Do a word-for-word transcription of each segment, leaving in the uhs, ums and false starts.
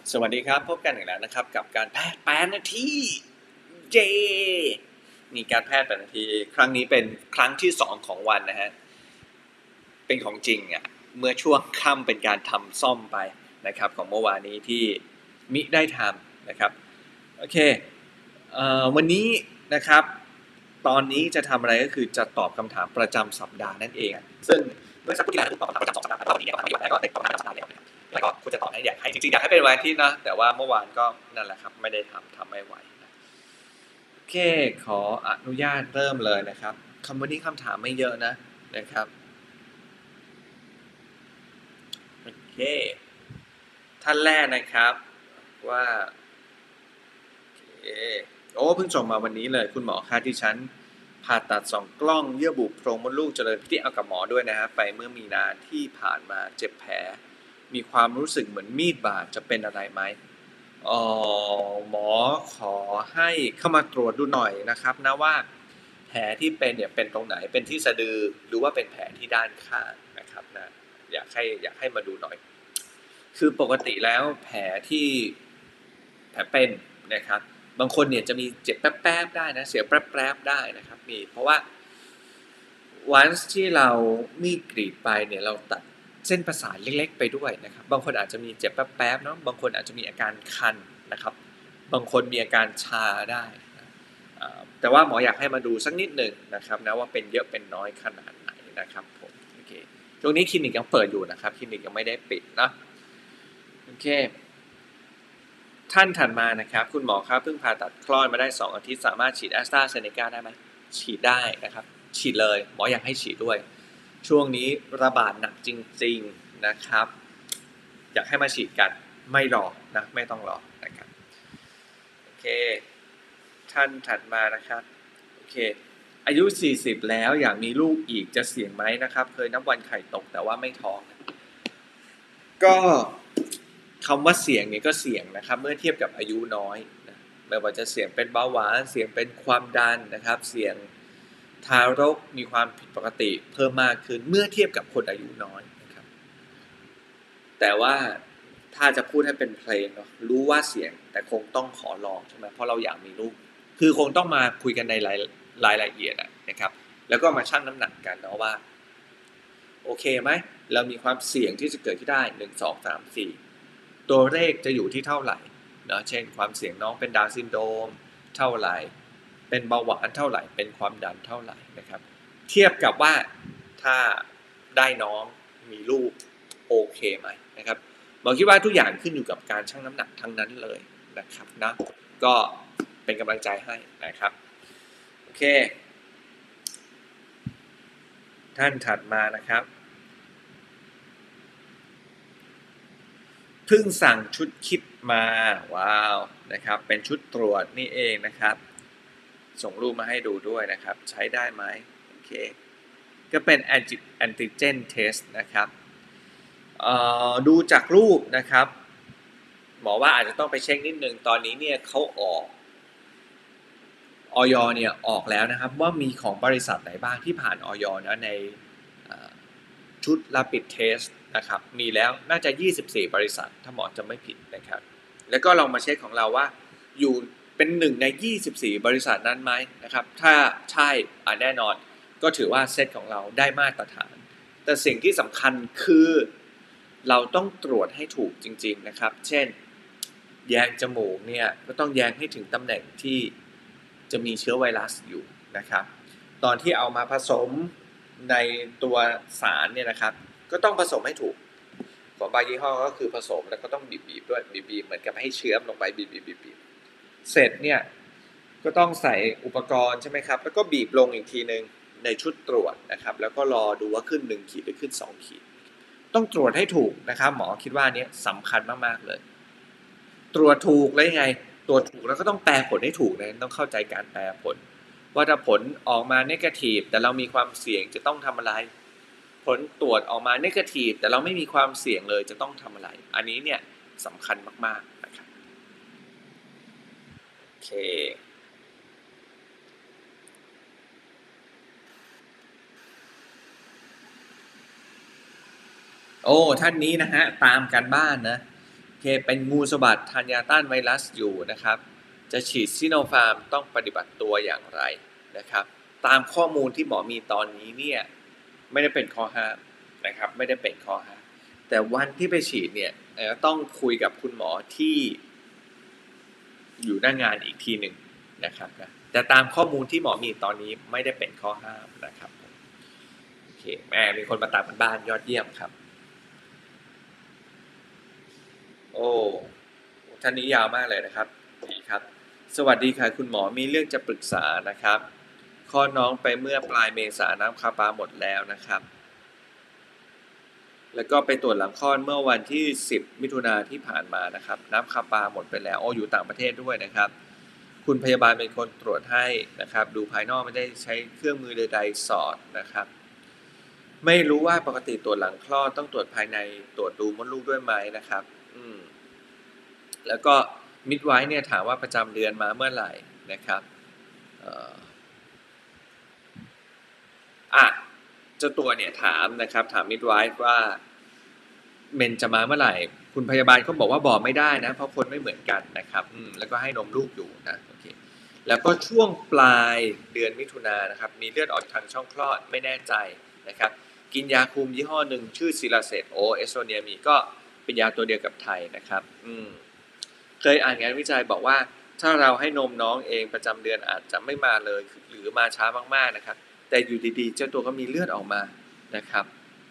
สวัสดีครับพบกันอีกแล้วนะครับกับการแพทย์แปดนาทีเจมีการแพทย์แปดนาทีครั้งนี้เป็นครั้งที่สองของวันนะฮะเป็นของจริงอ่ะเมื่อช่วงค่ำเป็นการทำซ่อมไปนะครับของเมื่อวานนี้ที่มิได้ทำนะครับโอเคเอ่อวันนี้นะครับตอนนี้จะทำอะไรก็คือจะตอบคำถามประจำสัปดาห์นั่นเองซึ่งเมื่อสักครู่ที่แล้วตอบคำถามประจำสองสัปดาห์แล้ววันนี้ก็ตอบได้ก็ได้ตอบคำถามประจำสัปดาห์แล้วแล้วก็คุณจะตอบให้อยากให้จริงๆอยากให้เป็นวันอาทิตย์นะแต่ว่าเมื่อวานก็นั่นแหละครับไม่ได้ทำทำไม่ไหวนะโอเคขออนุญาตเริ่มเลยนะครับคำวันนี้คำถามไม่เยอะนะนะครับโอเคท่านแรกนะครับว่าโอเคโอ้เพิ่งส่งมาวันนี้เลยคุณหมอคะที่ฉันผ่าตัดสองกล้องเยื่อบุโพรงมดลูกเจริญพิธีเอากับหมอด้วยนะครับไปเมื่อมีนาที่ผ่านมาเจ็บแผลมีความรู้สึกเหมือนมีดบาดจะเป็นอะไรไหมเอ่อหมอขอให้เข้ามาตรวจดูหน่อยนะครับนะว่าแผลที่เป็นเนี่ยเป็นตรงไหนเป็นที่สะดือหรือว่าเป็นแผลที่ด้านข้างนะครับนะอยากให้อยากให้มาดูหน่อยคือปกติแล้วแผลที่แผลเป็นนะครับบางคนเนี่ยจะมีเจ็บแป๊บๆได้นะเสียวแป๊บๆได้นะครับมีเพราะว่าวันที่เรามีดกรีดไปเนี่ยเราตัดเส้นประสาทเล็กๆไปด้วยนะครับบางคนอาจจะมีเจ็บแป๊บๆเนาะบางคนอาจจะมีอาการคันนะครับบางคนมีอาการชาได้แต่ว่าหมออยากให้มาดูสักนิดหนึ่งนะครับนะว่าเป็นเยอะเป็นน้อยขนาดไหนนะครับผมโอเคช่วงนี้คลินิกยังเปิดอยู่นะครับคลินิกยังไม่ได้ปิดนะโอเคท่านถัดมานะครับคุณหมอครับเพิ่งผ่าตัดคลอดมาได้สองอาทิตย์สามารถฉีดแอสตราเซเนกาได้ไหมฉีดได้นะครับฉีดเลยหมออยากให้ฉีดด้วยช่วงนี้ระบาดหนักจริงๆนะครับอยากให้มาฉีดกันไม่รอนะไม่ต้องรอนะครับโอเคท่านถัดมานะครับโอเคอายุสี่สิบแล้วอยากมีลูกอีกจะเสี่ยงไหมนะครับเคยนับวันไข่ตกแต่ว่าไม่ท้องก็คำว่าเสี่ยงเนี่ยก็เสี่ยงนะครับเมื่อเทียบกับอายุน้อยนะไม่ว่าจะเสี่ยงเป็นเบาหวานเสี่ยงเป็นความดันนะครับเสี่ยงทารกมีความผิดปกติเพิ่มมากขึ้นเมื่อเทียบกับคนอายุน้อยนะครับแต่ว่าถ้าจะพูดให้เป็นเพลงเนาะรู้ว่าเสี่ยงแต่คงต้องขอลองใช่ไหมเพราะเราอยากมีลูกคือคงต้องมาคุยกันในรายรายละเอียดนะครับแล้วก็มาชั่งน้ำหนักกันเนาะว่าโอเคไหมเรามีความเสี่ยงที่จะเกิดขึ้นได้หนึ่ง สอง สาม สี่ตัวเลขจะอยู่ที่เท่าไหร่เนาะเช่นความเสี่ยงน้องเป็นดาวน์ซินโดรมเท่าไหร่เป็นเบาหวานเท่าไหร่เป็นความดันเท่าไหร่นะครับเทียบกับว่าถ้าได้น้องมีลูกโอเคไหมนะครับผมคิดว่าทุกอย่างขึ้นอยู่กับการชั่งน้ำหนักทั้งนั้นเลยนะครับนะก็เป็นกำลังใจให้นะครับโอเคท่านถัดมานะครับเพิ่งสั่งชุดคิดมาว้าวนะครับเป็นชุดตรวจนี่เองนะครับส่งรูปมาให้ดูด้วยนะครับใช้ได้ไหมโอเคก็เป็นแอนติเจนเทสนะครับดูจากรูปนะครับหมอว่าอาจจะต้องไปเช็คนิดนึงตอนนี้เนี่ยเขาออกอย.เนี่ยออกแล้วนะครับว่ามีของบริษัทไหนบ้างที่ผ่านอย.นะในชุด Rapid Test นะครับมีแล้วน่าจะยี่สิบสี่บริษัทถ้าหมอจะไม่ผิดนะครับแล้วก็ลองมาเช็คของเราว่าอยู่เป็นหนึ่งในยี่สิบสี่บริษัทนั้นไหมนะครับถ้าใช่อ่ะแน่นอนก็ถือว่าเซตของเราได้มาตรฐานแต่สิ่งที่สำคัญคือเราต้องตรวจให้ถูกจริงๆนะครับเช่นแยงจมูกเนี่ยก็ต้องแยงให้ถึงตำแหน่งที่จะมีเชื้อไวรัสอยู่นะครับตอนที่เอามาผสมในตัวสารเนี่ยนะครับก็ต้องผสมให้ถูกของบางยี่ห้อก็คือผสมแล้วก็ต้องบีบๆด้วยบีบๆเหมือนกับให้เชื้อมลงไปบีบๆๆเสร็จเนี่ยก็ต้องใส่อุปกรณ์ใช่ไหมครับแล้วก็บีบลงอีกทีนึงในชุดตรวจนะครับแล้วก็รอดูว่าขึ้นหนึ่งขีดหรือขึ้นสองขีดต้องตรวจให้ถูกนะครับหมอคิดว่านี้สำคัญมากๆเลยตรวจถูกแล้วยังไงตรวจถูกแล้วก็ต้องแปลผลให้ถูกนะต้องเข้าใจการแปลผลว่าถ้าผลออกมาเนกาทีฟแต่เรามีความเสี่ยงจะต้องทำอะไรผลตรวจออกมาเนกาทีฟแต่เราไม่มีความเสี่ยงเลยจะต้องทำอะไรอันนี้เนี่ยสำคัญมากๆนะครับโอเคโอ้ท่านนี้นะฮะตามกันบ้านนะเคเป็นงูสวัสดทานยาต้านไวรัสอยู่นะครับจะฉีดซิโนฟาร์มต้องปฏิบัติตัวอย่างไรนะครับตามข้อมูลที่หมอมีตอนนี้เนี่ยไม่ได้เป็นข้อห้ามนะครับไม่ได้เป็นข้อห้ามแต่วันที่ไปฉีดเนี่ยต้องคุยกับคุณหมอที่อยู่หน้างานอีกทีหนึ่งนะครับนะแต่ตามข้อมูลที่หมอมีตอนนี้ไม่ได้เป็นข้อห้ามนะครับโอเคแม่มีคนมาตามบ้านยอดเยี่ยมครับโอ้ท่านนี้ยาวมากเลยนะครับดีครับสวัสดีค่ะคุณหมอมีเรื่องจะปรึกษานะครับคลอดน้องไปเมื่อปลายเมษายนน้ำคาปาหมดแล้วนะครับแล้วก็ไปตรวจหลังคลอดเมื่อวันที่สิบมิถุนายนที่ผ่านมานะครับน้ำคาปาหมดไปแล้วโอ้อยู่ต่างประเทศด้วยนะครับคุณพยาบาลเป็นคนตรวจให้นะครับดูภายนอกไม่ได้ใช้เครื่องมือใดๆสอดนะครับไม่รู้ว่าปกติตรวจหลังคลอดต้องตรวจภายในตรวจดูมดลูกด้วยไหมนะครับอืมแล้วก็มิดไวฟ์เนี่ยถามว่าประจำเดือนมาเมื่อไหร่นะครับเอ่ออ่ะเจ้าตัวเนี่ยถามนะครับถามมิดไวฟ์ว่าเมนจะมาเมื่อไหร่คุณพยาบาลก็บอกว่าบอกไม่ได้นะเพราะคนไม่เหมือนกันนะครับอืมแล้วก็ให้นมลูกอยู่นะโอเคแล้วก็ช่วงปลายเดือนมิถุนายนนะครับมีเลือดออกทางช่องคลอดไม่แน่ใจนะครับกินยาคุมยี่ห้อหนึ่งชื่อซิลาเซตโอเอสโตเนียมีก็เป็นยาตัวเดียวกับไทยนะครับอืมเคยอ่านงานวิจัยบอกว่าถ้าเราให้นมน้องเองประจำเดือนอาจจะไม่มาเลยหรือมาช้ามากๆนะครับแต่อยู่ดีๆเจ้าตัวก็มีเลือดออกมานะครับ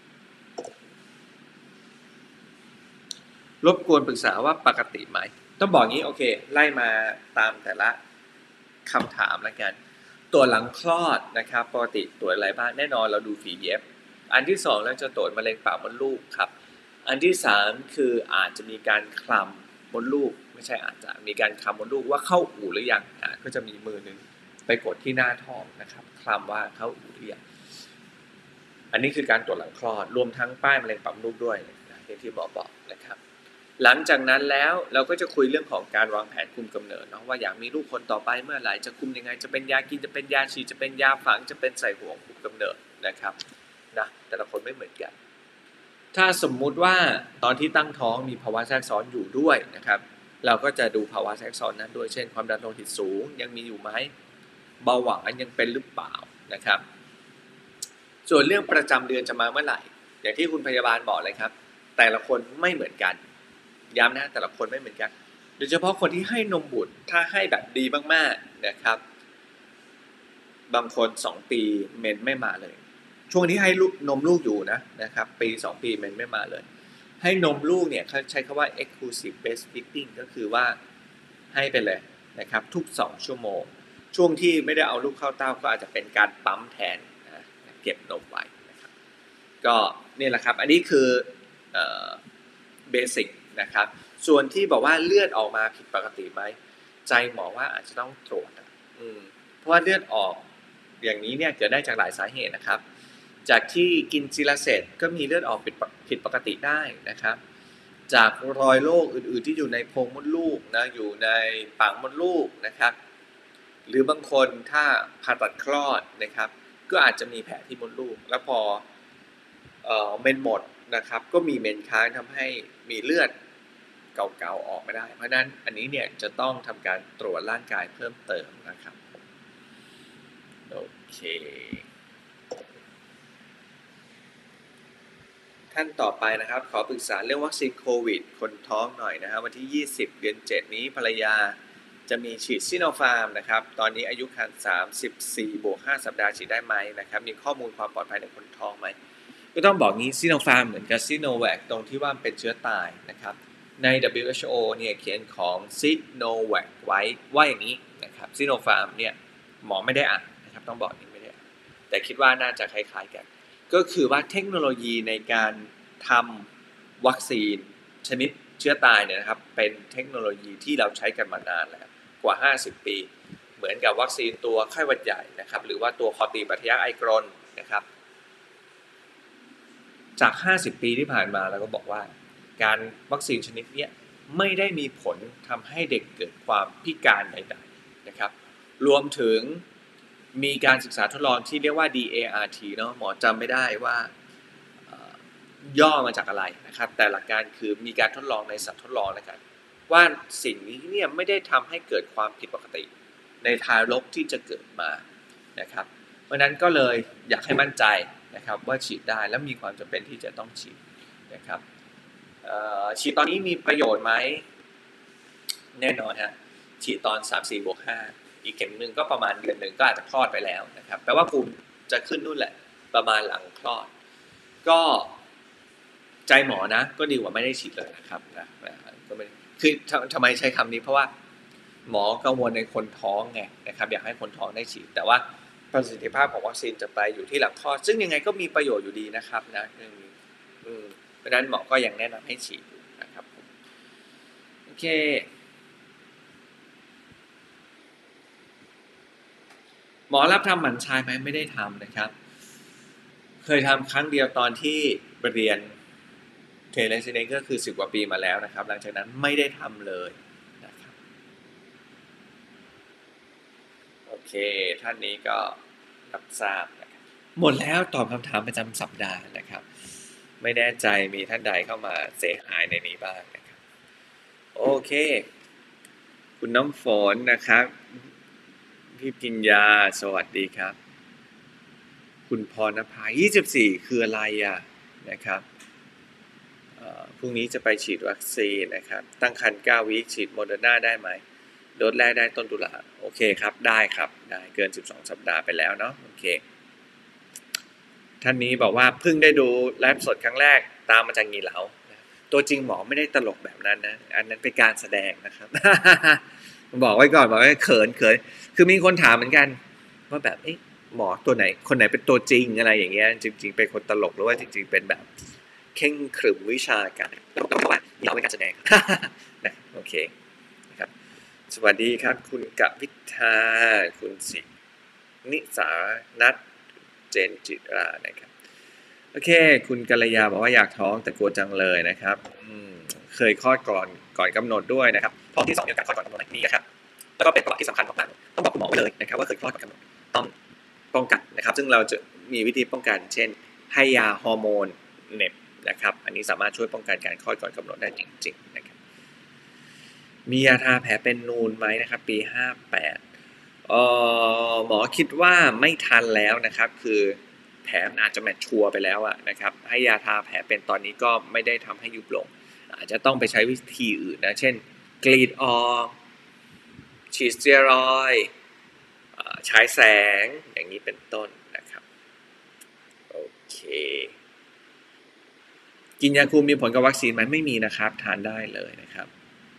รบกวนปรึกษาว่าปกติไหมต้องบอกงี้โอเคไล่มาตามแต่ละคำถามแล้วกันตรวจหลังคลอดนะครับปกติตรวจอะไรบ้างแน่นอนเราดูฝีเย็บอันที่สองเราจะตรวจมะเร็งปากมดลูกครับอันที่สามคืออาจจะมีการคลำมดลูกไม่ใช่อาจจะมีการคลำมดลูกว่าเข้าอู่หรือยังอ่ะก็จะมีมือนึงไปกดที่หน้าท้องนะครับคลำว่าเข้าอู่หรือยังอันนี้คือการตรวจหลังคลอดรวมทั้งป้ายมะเร็งปากมดลูกด้วยนะที่หมอบอกนะครับหลังจากนั้นแล้วเราก็จะคุยเรื่องของการวางแผนคุมกำเนิดเนาะว่าอยากมีลูกคนต่อไปเมื่อไหร่จะคุมยังไงจะเป็นยากินจะเป็นยาฉีดจะเป็นยาฝังจะเป็นใส่ห่วงคุมกำเนิดนะครับนะแต่ละคนไม่เหมือนกันถ้าสมมุติว่าตอนที่ตั้งท้องมีภาวะแทรกซ้อนอยู่ด้วยนะครับเราก็จะดูภาวะแทรกซ้อนนั้นด้วยเช่นความดันโลหิตสูงยังมีอยู่ไหมเบาหวานยังเป็นหรือเปล่านะครับส่วนเรื่องประจำเดือนจะมาเมื่อไหร่อย่างที่คุณพยาบาลบอกเลยครับแต่ละคนไม่เหมือนกันย้ำนะแต่ละคนไม่เหมือนกันโดยเฉพาะคนที่ให้นมบุตรถ้าให้แบบดีมากๆนะครับบางคนสองปีเมนไม่มาเลยช่วงที่ให้ลูกนมลูกอยู่นะนะครับปีสองปีเมนไม่มาเลยให้นมลูกเนี่ยเขาใช้คำว่า exclusive breastfeeding ก็คือว่าให้ไปเลยนะครับทุกสองชั่วโมงช่วงที่ไม่ได้เอาลูกเข้าเต้าก็อาจจะเป็นการปั๊มแทนนะเก็บนมไว้นะครับก็นี่แหละครับอันนี้คือเอ่อเบสิกนะครับส่วนที่บอกว่าเลือดออกมาผิดปกติไหมใจหมอว่าอาจจะต้องตรวจอืมเพราะว่าเลือดออกอย่างนี้เนี่ยเกิดได้จากหลายสาเหตุนะครับจากที่กินซิลาเซตก็มีเลือดออกผิดผิดปกติได้นะครับจากรอยโรคอื่นๆที่อยู่ในโพรงมดลูกนะอยู่ในปากมดลูกนะครับหรือบางคนถ้าผ่าตัดคลอดนะครับก็อาจจะมีแผลที่มดลูกแล้วพอเอ่อเมนหมดนะครับก็มีเมนค้างทำให้มีเลือดเก่าๆออกไม่ได้เพราะนั้นอันนี้เนี่ยจะต้องทำการตรวจร่างกายเพิ่มเติมนะครับโอเคท่านต่อไปนะครับขอปรึกษาเรื่องวัคซีนโควิดคนท้องหน่อยนะครับวันที่ยี่สิบเดือนเจ็ดนี้ภรรยาจะมีฉีดซิโนฟาร์มนะครับตอนนี้อายุครรภ์สามสิบสี่บวกห้าสัปดาห์ฉีดได้ไหมนะครับมีข้อมูลความปลอดภัยในคนท้องไหมก็ต้องบอกงี้ซิโนฟาร์มเหมือนกับซิโนแวคตรงที่ว่าเป็นเชื้อตายนะครับใน ดับเบิลยู เอช โอ เนี่ยเขียนของซิโนแวคไว้ว่าอย่างนี้นะครับซิโนฟาร์มเนี่ยหมอไม่ได้อ่านนะครับต้องบอกนี้ไม่ได้แต่คิดว่าน่าจะคล้ายๆกันก็คือว่าเทคโนโลยีในการทำวัคซีนชนิดเชื้อตายเนี่ยนะครับเป็นเทคโนโลยีที่เราใช้กันมานานแล้วกว่าห้าสิบปีเหมือนกับวัคซีนตัวไข้หวัดใหญ่นะครับหรือว่าตัวคอตีบาทะยักไอกรนนะครับจากห้าสิบปีที่ผ่านมาเราก็บอกว่าการวัคซีนชนิดนี้ไม่ได้มีผลทำให้เด็กเกิดความพิการใดๆนะครับรวมถึงมีการศึกษาทดลองที่เรียกว่า ดี เอ อาร์ ที เนาะหมอจำไม่ได้ว่าย่อมาจากอะไรนะครับแต่หลักการคือมีการทดลองในสัตว์ทดลองนะครับว่าสิ่งนี้เนี่ยไม่ได้ทำให้เกิดความผิดปกติในทารกที่จะเกิดมานะครับเพราะนั้นก็เลยอยากให้มั่นใจนะครับว่าฉีดได้และมีความจำเป็นที่จะต้องฉีดนะครับฉีดตอนนี้มีประโยชน์ไหมแน่นอนฮะฉีดตอนสาม สี่บวกห้าอีกเข็มหนึ่งก็ประมาณเดือนหนึ่งก็อาจจะคลอดไปแล้วนะครับแปลว่าภูมิจะขึ้นนู่นแหละประมาณหลังคลอดก็ใจหมอนะก็ดีกว่าไม่ได้ฉีดเลยนะครับนะก็ไม่คือทำไมใช้คำนี้เพราะว่าหมอกังวลในคนท้องไงนะครับอยากให้คนท้องได้ฉีดแต่ว่าประสิทธิภาพของวัคซีนจะไปอยู่ที่หลังคลอดซึ่งยังไงก็มีประโยชน์อยู่ดีนะครับนะเรื่องนี้เพราะฉะนั้นหมอก็ยังแนะนำให้ฉีดนะครับโอเคหมอรับทำหมันชายไหมไม่ได้ทำนะครับเคยทำครั้งเดียวตอนที่เรียนเทเลซิเนก็คือสิบกว่าปีมาแล้วนะครับหลังจากนั้นไม่ได้ทำเลยนะครับโอเคท่านนี้ก็รับทราบนะครับหมดแล้วตอบคำถามประจำสัปดาห์นะครับไม่แน่ใจมีท่านใดเข้ามาเสียหายในนี้บ้างนะครับโอเคคุณน้ำฝนนะครับพี่ปิญญาสวัสดีครับคุณพรณภายี่สิบสี่คืออะไรอ่ะนะครับพรุ่งนี้จะไปฉีดวัคซีนนะครับตั้งครรภ์เก้าวีคฉีดโมเดอร์นาได้ไหมโดสแรกได้ต้นตุลาโอเคครับได้ครับได้เกินสิบสองสัปดาห์ไปแล้วเนาะโอเคท่านนี้บอกว่าเพิ่งได้ดูไลฟ์สดครั้งแรกตามมาจากงีเหลาตัวจริงหมอไม่ได้ตลกแบบนั้นนะอันนั้นเป็นการแสดงนะครับบอกไว้ก่อนบอกว่าเขินเขินคือมีคนถามเหมือนกันว่าแบบเอ๊ะหมอตัวไหนคนไหนเป็นตัวจริงอะไรอย่างเงี้ยจริงๆเป็นคนตลกหรือว่าจริงๆเป็นแบบเข่งขรึมวิชาการต้องบอกว่าเราเป็นการแสดงนะโอเคนะครับสวัสดีครับคุณกวิทาคุณสินิสานัทเจนจิรานะครับโอเคคุณกัลยาบอกว่าอยากท้องแต่กลัวจังเลยนะครับเคยคลอดก่อนก่อนกำหนดด้วยนะครับท้องที่สองเดียวกันคลอดก่อนกำหนดนี่นะครับแล้วก็เป็นประวัติที่สำคัญมากๆต้องบอกคุณหมอไว้เลยนะครับว่าเคยคลอดก่อนกำหนดต้องป้องกันนะครับซึ่งเราจะมีวิธีป้องกันเช่นให้ยาฮอร์โมนเน็บนะครับอันนี้สามารถช่วยป้องกันการคลอดก่อนกำหนดได้จริงๆนะครับมียาทาแผลเป็นนูนไหมนะครับปีห้าแปดเอ่อหมอคิดว่าไม่ทันแล้วนะครับคือแผลอาจจะแมทชัวร์ไปแล้วอะนะครับให้ยาทาแผลเป็นตอนนี้ก็ไม่ได้ทำให้ยุบลงอาจจะต้องไปใช้วิธีอื่นนะเช่นกรีดออกฉีดสเตียรอยด์ฉายแสงอย่างนี้เป็นต้นนะครับโอเคกินยาคุมมีผลกับวัคซีนไหมไม่มีนะครับทานได้เลยนะครับ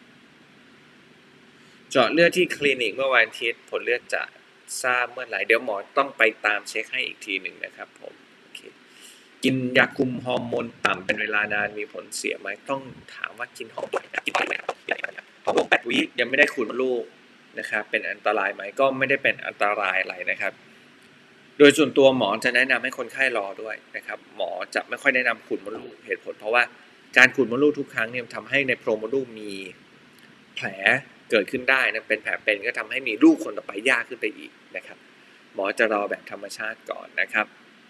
เจาะเลือดที่คลินิกเมื่อวันอาทิตย์ผลเลือดจะทราบเมื่อไหร่เดี๋ยวหมอต้องไปตามเช็คให้อีกทีหนึ่งนะครับผมโอเคกินยาคุมฮอร์โมนต่ำเป็นเวลานานมีผลเสียไหมต้องถามว่ากินฮอร์โมนกินไปไหมฮอร์โมนแปดวีคยังไม่ได้ขุนลูกนะครับเป็นอันตรายไหมก็ไม่ได้เป็นอันตรายอะไรนะครับโดยส่วนตัวหมอจะแนะนำให้คนไข้รอด้วยนะครับหมอจะไม่ค่อยแนะนำขุดมดลูกเหตุผลเพราะว่าการขุดมดลูกทุกครั้งเนี่ยทำให้ในโพรงมดลูกมีแผลเกิดขึ้นได้นะเป็นแผลเป็นก็ทำให้มีลูกคนต่อไปยากขึ้นไปอีกนะครับหมอจะรอแบบธรรมชาติก่อนนะครับ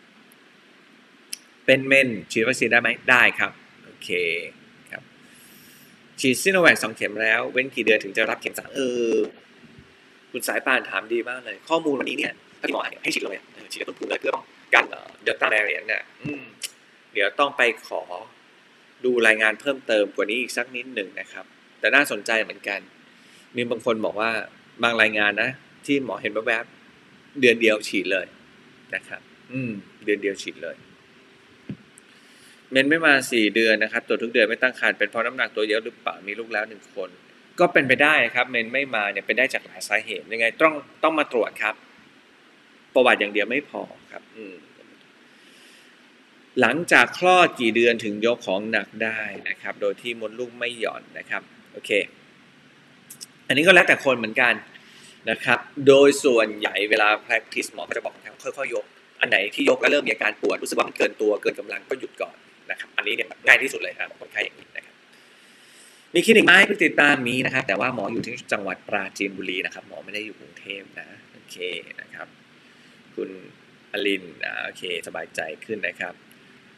เป็นเมนฉีดวัคซีนได้ไหมได้ครับโอเคครับฉีดซิโนแวคสองเข็มแล้วเว้นกี่เดือนถึงจะรับเข็มสามเออคุณสายป่านถามดีมากเลยข้อมูลวันนี้เนี่ยถ้าที่หมอให้ฉีดเลยฉีดต้นทุนเลยเพื่อป้องกันเดลต้าแวริแอนต์เนี่ยเดี๋ยวต้องไปขอดูรายงานเพิ่มเติมกว่านี้อีกสักนิดหนึ่งนะครับแต่น่าสนใจเหมือนกันมีบางคนบอกว่าบางรายงานนะที่หมอเห็นแวบๆเดือนเดียวฉีดเลยนะครับอืมเดือนเดียวฉีดเลยเมนไม่มาสี่เดือนนะครับตัวทุกเดือนไม่ตั้งครรภ์เป็นเพราะน้ำหนักตัวเยอะหรือเปล่ามีลูกแล้วหนึ่งคนก็เป็นไปได้นะครับเมนไม่มาเนี่ยเป็นได้จากหลายสาเหตุยังไงต้องต้องมาตรวจครับประวัติอย่างเดียวไม่พอครับอืมหลังจากคลอดกี่เดือนถึงยกของหนักได้นะครับโดยที่มดลูกไม่หย่อนนะครับโอเคอันนี้ก็แล้วแต่คนเหมือนกันนะครับโดยส่วนใหญ่เวลา practice หมอก็จะบอกนะครับค่อยๆยกอันไหนที่ยกแล้วเริ่มมีอาการปวดรู้สึกว่ามันเกินตัวเกินกำลังก็หยุดก่อนนะครับอันนี้เนี่ยง่ายที่สุดเลยครับคนไข้อย่างนี้นะครับมีคลินิกไหมเพิ่งติดตามมีนะครับแต่ว่าหมออยู่ที่จังหวัดปราจีนบุรีนะครับหมอไม่ได้อยู่กรุงเทพนะโอเคนะครับคุณอลินนะโอเคสบายใจขึ้นนะครับ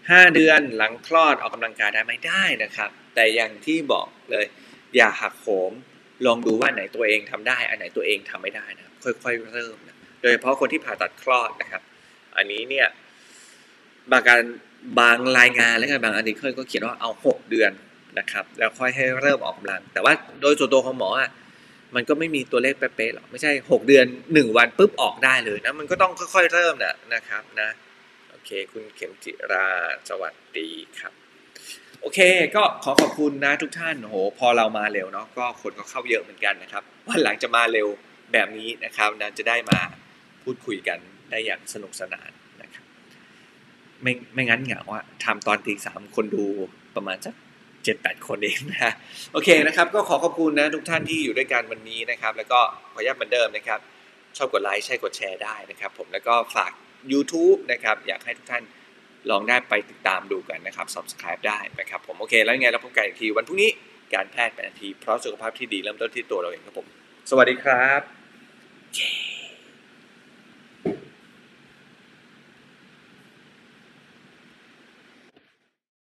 ห้าเดือนหลังคลอดออกกำลังกายได้ไหมได้นะครับแต่อย่างที่บอกเลยอย่าหักโหมลองดูว่าไหนตัวเองทำได้อันไหนตัวเองทำไม่ได้นะครับค่อยๆเริ่มนะโดยเฉพาะคนที่ผ่าตัดคลอดนะครับอันนี้เนี่ยบางการบางรายงานและบางอาร์ติเคิลก็เขียนว่าเอาหกเดือนนะครับแล้วค่อยให้เริ่มออกกำลังแต่ว่าโดยส่วนตัวของหมออ่ะมันก็ไม่มีตัวเลขเป๊ะๆหรอกไม่ใช่หกเดือนหนึ่งวันปุ๊บออกได้เลยนะมันก็ต้องค่อยๆเริ่มนะนะครับนะโอเคคุณเข็มจิราสวัสดีครับโอเคก็ขอขอบคุณนะทุกท่านโหพอเรามาเร็วเนาะก็คนก็เข้าเยอะเหมือนกันนะครับวันหลังจะมาเร็วแบบนี้นะครับนะจะได้มาพูดคุยกันได้อย่างสนุกสนานนะครับไม่ไม่งั้นเหงาอะทำตอนตีสามคนดูประมาณสักเจ็ดแปดคนเองนะโอเคนะครับก็ขอขอบคุณนะทุกท่านที่อยู่ด้วยกันวันนี้นะครับแล้วก็ขอย้ำเหมือนเดิมนะครับชอบกดไลค์ใช่กดแชร์ได้นะครับผมแล้วก็ฝาก YouTube นะครับอยากให้ทุกท่านลองได้ไปติดตามดูกันนะครับ Subscribe ได้นะครับผมโอเคแล้วไงเราพบกันอีกทีวันพรุ่งนี้การแพทย์แปดนาทีเพราะสุขภาพที่ดีเริ่มต้นที่ตัวเราเองครับผมสวัสดีครับ